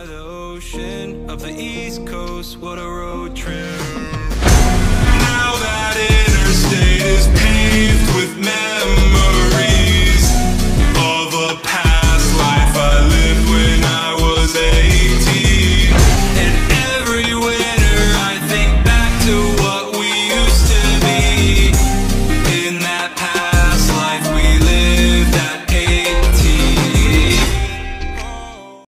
by the ocean, up the East Coast, what a road trip. Now that interstate is paved with